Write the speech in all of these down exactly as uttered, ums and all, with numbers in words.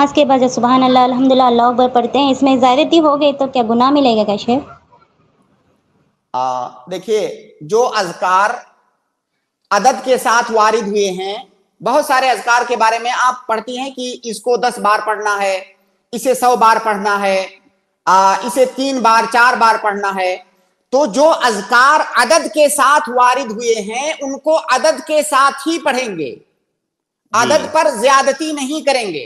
نماز کے بعد جب سبحان اللہ الحمدللہ اللہ اکبر پڑھتے ہیں، اس میں زیادتی ہو گئی تو کیا گناہ ملے گا کیا شیخ؟ دیکھیے، جو اذکار عدد کے ساتھ وارد ہوئے ہیں، بہت سارے اذکار کے بارے میں آپ پڑھتی ہیں کہ اس کو دس بار پڑھنا ہے، اسے سو بار پڑھنا ہے، اسے تین بار چار بار پڑھنا ہے. تو جو اذکار عدد کے ساتھ وارد ہوئے ہیں ان کو عدد کے ساتھ ہی پڑھیں گے، عدد پر زیادتی نہیں کریں گے.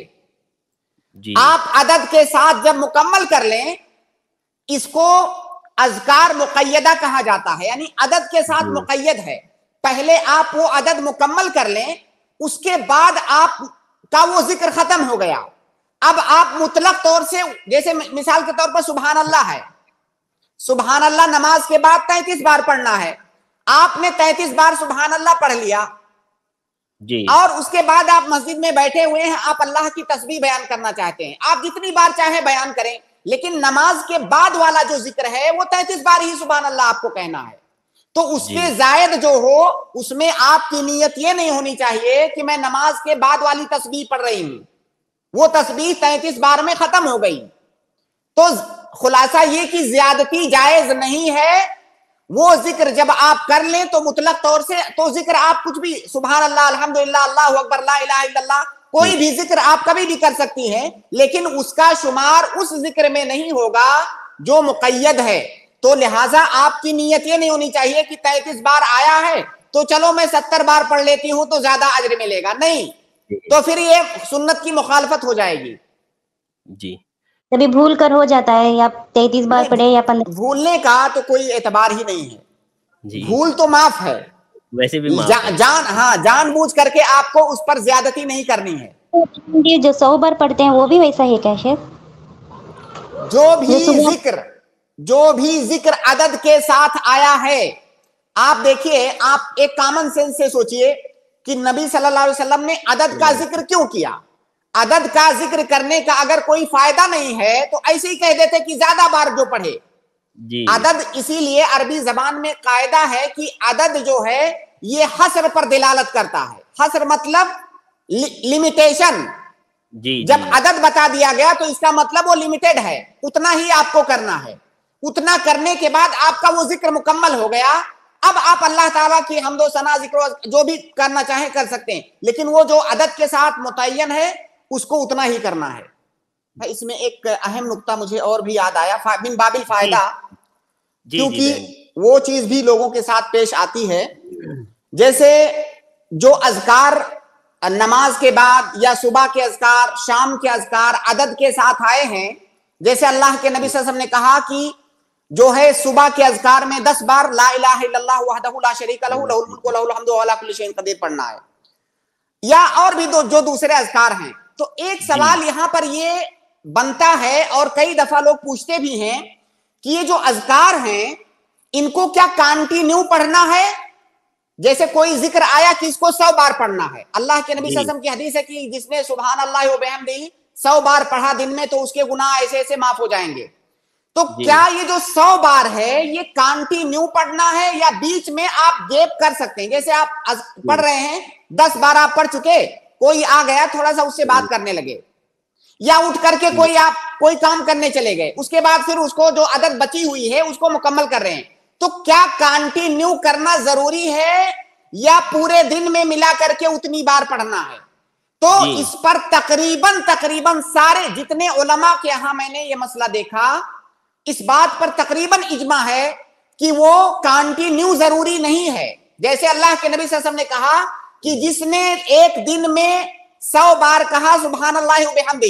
آپ عدد کے ساتھ جب مکمل کر لیں، اس کو اذکار مقیدہ کہا جاتا ہے، یعنی عدد کے ساتھ مقید ہے. پہلے آپ وہ عدد مکمل کر لیں، اس کے بعد آپ کا وہ ذکر ختم ہو گیا. اب آپ مطلق طور سے، جیسے مثال کے طور پر سبحان اللہ ہے، سبحان اللہ نماز کے بعد تینتیس بار پڑھنا ہے. آپ نے تینتیس بار سبحان اللہ پڑھ لیا جی، اور اس کے بعد آپ مسجد میں بیٹھے ہوئے ہیں، آپ اللہ کی تسبیح بیان کرنا چاہتے ہیں، آپ جتنی بار چاہیں بیان کریں، لیکن نماز کے بعد والا جو ذکر ہے وہ تینتیس بار ہی سبحان اللہ آپ کو کہنا ہے. تو اس کے زائد جو ہو، اس میں آپ کی نیت یہ نہیں ہونی چاہیے کہ میں نماز کے بعد والی تسبیح پڑھ رہی ہوں، وہ تسبیح تینتیس بار میں ختم ہو گئی. تو خلاصہ یہ کہ زیادتی جائز نہیں ہے. وہ ذکر جب آپ کر لیں تو مطلق طور سے، تو ذکر آپ کچھ بھی، سبحان اللہ الحمدللہ اللہ اکبر لا الہ الا اللہ، کوئی بھی ذکر آپ کبھی بھی کر سکتی ہیں، لیکن اس کا شمار اس ذکر میں نہیں ہوگا جو مقید ہے. تو لہٰذا آپ کی نیت یہ نہیں ہونی چاہیے کہ تینتیس بار آیا ہے تو چلو میں ستر بار پڑھ لیتی ہوں تو زیادہ اجر ملے گا. نہیں، تو پھر یہ سنت کی مخالفت ہو جائے گی. جی، کبھی بھول کر ہو جاتا ہے، یا تینتیس بار پڑھے یا پندرہ. بھولنے کا تو کوئی اعتبار ہی نہیں ہے، جی، بھول تو معاف ہے، ویسے بھی معاف ہے. جان ہاں جان بوجھ کر کے آپ کو اس پر زیادتی نہیں کرنی ہے. جو سو بار پڑھتے ہیں وہ بھی ویسا ہی کیا شیخ؟ جو بھی ذکر جو بھی ذکر عدد کے ساتھ آیا ہے، آپ دیکھیے، آپ ایک کامن سینس سے سوچئے کہ نبی صلی اللہ علیہ وسلم نے عدد کا ذکر کیوں کیا؟ عدد کا ذکر کرنے کا اگر کوئی فائدہ نہیں ہے تو ایسے ہی کہہ دیتے کہ زیادہ بار جو پڑھے. جی، عدد اسی لیے عربی زبان میں قاعدہ ہے کہ عدد جو ہے یہ حصر پر دلالت کرتا ہے. حصر مطلب لیمیٹیشن. جی، جب عدد بتا دیا گیا تو اس کا مطلب وہ لمیٹڈ ہے، اتنا ہی آپ کو کرنا ہے. اتنا کرنے کے بعد آپ کا وہ ذکر مکمل ہو گیا. اب آپ اللہ تعالیٰ کی حمد و ثنا، ذکر جو بھی کرنا چاہیں کر سکتے ہیں، لیکن وہ جو عدد کے ساتھ متعین ہے اس کو اتنا ہی کرنا ہے. اس میں ایک اہم نقطہ مجھے اور بھی یاد آیا، من باب الفائدہ، کیونکہ وہ چیز بھی لوگوں کے ساتھ پیش آتی ہے. جیسے جو اذکار نماز کے بعد یا صبح کے اذکار، شام کے اذکار عدد کے ساتھ آئے ہیں، جیسے اللہ کے نبی صلی اللہ علیہ وسلم نے کہا کہ جو ہے صبح کے اذکار میں دس بار لا الہ الا اللہ وحدہ لا شریک لہ لہ الملک و لہ الحمد وهو علی کل شیء قدیر پڑھنا ہے، یا اور بھی دو جو دوسرے اذکار ہیں. تو ایک سوال یہاں پر یہ بنتا ہے، اور کئی دفعہ لوگ پوچھتے بھی ہیں کہ یہ جو اذکار ہیں ان کو کیا کانٹینیو پڑھنا ہے؟ جیسے کوئی ذکر آیا کہ اس کو سو بار پڑھنا ہے. اللہ کے نبی صلی اللہ علیہ وسلم کی حدیث ہے کہ جس نے سبحان اللہ و بحمدہ سو بار پڑھا دن میں تو اس کے گناہ ایسے ایسے معاف ہو جائیں گے. تو کیا یہ جو سو بار ہے یہ کانٹینیو پڑھنا ہے یا بیچ میں آپ گیپ کر سکتے ہیں؟ جیسے آپ پڑھ رہے ہیں، دس بار آپ پڑھ چکے، کوئی آ گیا تھوڑا سا اس سے بات کرنے لگے، یا اٹھ کر کے کوئی آپ کوئی کام کرنے چلے گئے، اس کے بعد پھر اس کو جو عدد بچی ہوئی ہے اس کو مکمل کر رہے ہیں، تو کیا کانٹینیو کرنا ضروری ہے یا پورے دن میں ملا کر کے اتنی بار پڑھنا ہے؟ تو اس پر تقریباً تقریباً سارے جتنے علماء کے ہاں میں نے یہ مسئلہ دیکھا، اس بات پر تقریباً اجماع ہے کہ وہ کانٹینیو ضروری نہیں ہے. جیسے اللہ کے نبی صلی اللہ علیہ وسلم نے کہا کہ جس نے ایک دن میں سو بار کہا سبحان اللہ و بحمدہ،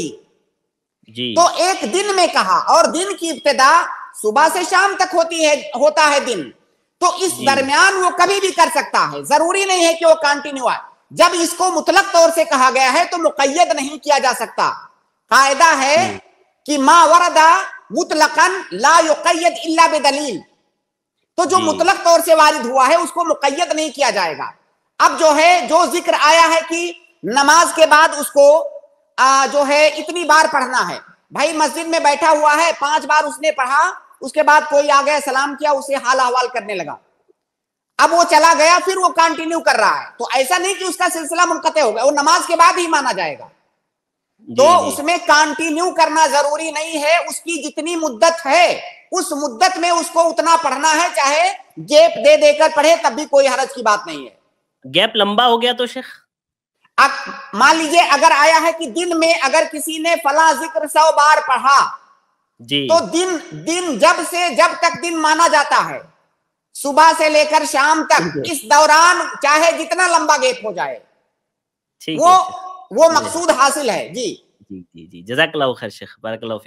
تو ایک دن میں کہا، اور دن کی ابتدا صبح سے شام تک ہوتی ہے ہوتا ہے دن، تو اس درمیان وہ کبھی بھی کر سکتا ہے، ضروری نہیں ہے کہ وہ کانٹینیو ہے. جب اس کو مطلق طور سے کہا گیا ہے تو مقید نہیں کیا جا سکتا. قاعدہ ہے کہ ما ورد مطلقاً لا یقید الا بدلیل. تو جو مطلق طور سے وارد ہوا ہے اس کو مقید نہیں کیا جائے گا. اب جو ہے جو ذکر آیا ہے کہ نماز کے بعد اس کو جو ہے اتنی بار پڑھنا ہے، بھائی مسجد میں بیٹھا ہوا ہے، پانچ بار اس نے پڑھا، اس کے بعد کوئی آ گیا سلام کیا، اسے حال احوال کرنے لگا، اب وہ چلا گیا، پھر وہ کنٹینیو کر رہا ہے، تو ایسا نہیں کہ اس کا سلسلہ منقطع ہو گیا، وہ نماز کے بعد ہی مانا جائے گا. تو اس میں کانٹینیو کرنا ضروری نہیں ہے، اس کی جتنی مدت ہے اس مدت میں اس کو اتنا پڑھنا ہے، چاہے گیپ دے دے کر پڑھے تب بھی کوئی حرج کی بات نہیں ہے۔ گیپ لمبا ہو گیا تو شیخ؟ اب مان لیجئے اگر آیا ہے کہ دن میں اگر کسی نے فلاں ذکر سو بار پڑھا جی تو دن دن جب سے جب تک دن مانا جاتا ہے، صبح سے لے کر شام تک، اس دوران چاہے جتنا لمبا گیپ ہو جائے وہ وہ مقصود حاصل ہے۔ جی جی جی جی جزاک اللہ خیر شیخ، بارک اللہ فیک۔